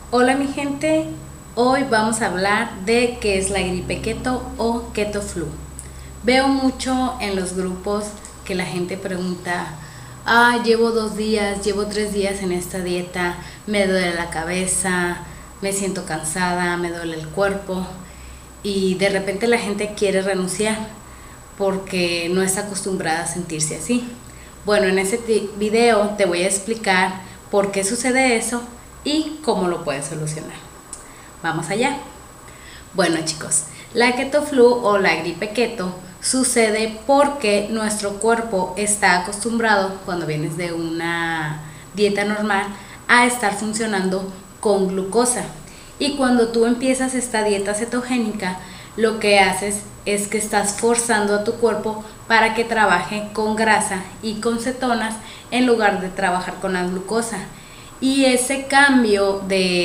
Hola mi gente, hoy vamos a hablar de qué es la gripe keto o keto flu. Veo mucho en los grupos que la gente pregunta, llevo 2 días, llevo 3 días en esta dieta, me duele la cabeza, me siento cansada, me duele el cuerpo y de repente la gente quiere renunciar porque no está acostumbrada a sentirse así. Bueno, en este video te voy a explicar por qué sucede eso y cómo lo puedes solucionar. Vamos allá. Bueno chicos, la keto flu o la gripe keto sucede porque nuestro cuerpo está acostumbrado, cuando vienes de una dieta normal, a estar funcionando con glucosa. Y cuando tú empiezas esta dieta cetogénica, lo que haces es que estás forzando a tu cuerpo para que trabaje con grasa y con cetonas en lugar de trabajar con la glucosa. Y ese cambio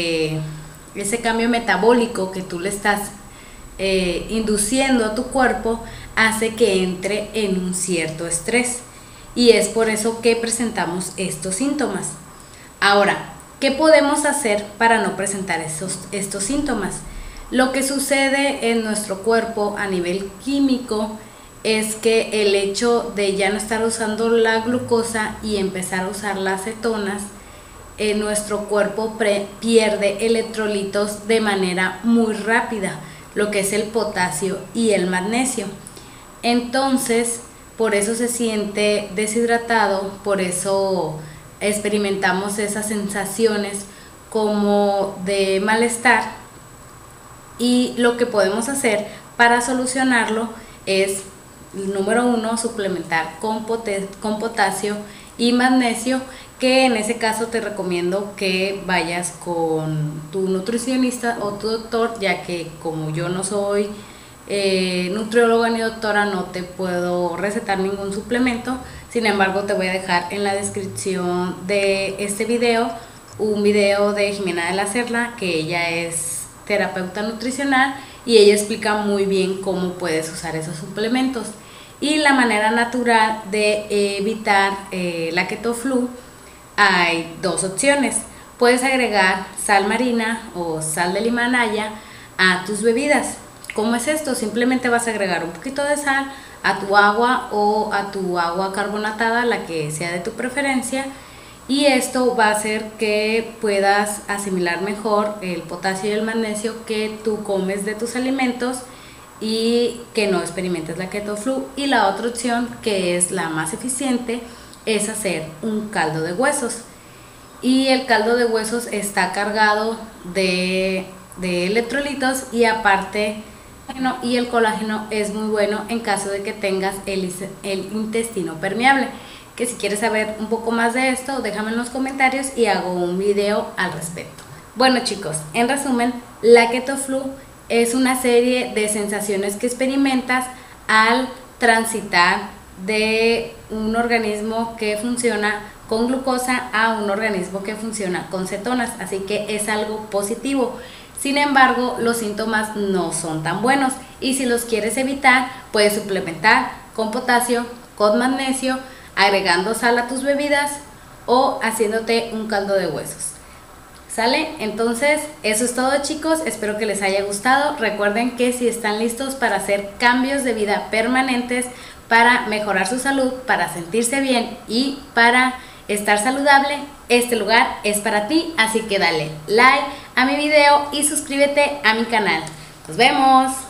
metabólico que tú le estás induciendo a tu cuerpo hace que entre en un cierto estrés, y es por eso que presentamos estos síntomas. Ahora, ¿qué podemos hacer para no presentar estos síntomas? Lo que sucede en nuestro cuerpo a nivel químico es que el hecho de ya no estar usando la glucosa y empezar a usar las cetonas, nuestro cuerpo pierde electrolitos de manera muy rápida, lo que es el potasio y el magnesio. Entonces, por eso se siente deshidratado, por eso experimentamos esas sensaciones como de malestar. Y lo que podemos hacer para solucionarlo es, número 1, suplementar con potasio y magnesio, que en ese caso te recomiendo que vayas con tu nutricionista o tu doctor, ya que como yo no soy nutrióloga ni doctora, no te puedo recetar ningún suplemento. Sin embargo, te voy a dejar en la descripción de este video un video de Jimena de la Serna, que ella es terapeuta nutricional y ella explica muy bien cómo puedes usar esos suplementos. Y la manera natural de evitar la keto flu, hay dos opciones. Puedes agregar sal marina o sal del Himalaya a tus bebidas. ¿Cómo es esto? Simplemente vas a agregar un poquito de sal a tu agua o a tu agua carbonatada, la que sea de tu preferencia, y esto va a hacer que puedas asimilar mejor el potasio y el magnesio que tú comes de tus alimentos y que no experimentes la keto flu. Y la otra opción, que es la más eficiente, es hacer un caldo de huesos. Y el caldo de huesos está cargado de electrolitos, y aparte, y el colágeno es muy bueno en caso de que tengas el intestino permeable. Que si quieres saber un poco más de esto, déjame en los comentarios y hago un video al respecto. Bueno chicos, en resumen, la keto flu es una serie de sensaciones que experimentas al transitar de un organismo que funciona con glucosa a un organismo que funciona con cetonas, así que es algo positivo. Sin embargo, los síntomas no son tan buenos, y si los quieres evitar, puedes suplementar con potasio, con magnesio, agregando sal a tus bebidas o haciéndote un caldo de huesos. ¿Sale? Entonces, eso es todo chicos, espero que les haya gustado. Recuerden que si están listos para hacer cambios de vida permanentes, para mejorar su salud, para sentirse bien y para estar saludable, este lugar es para ti, así que dale like a mi video y suscríbete a mi canal. ¡Nos vemos!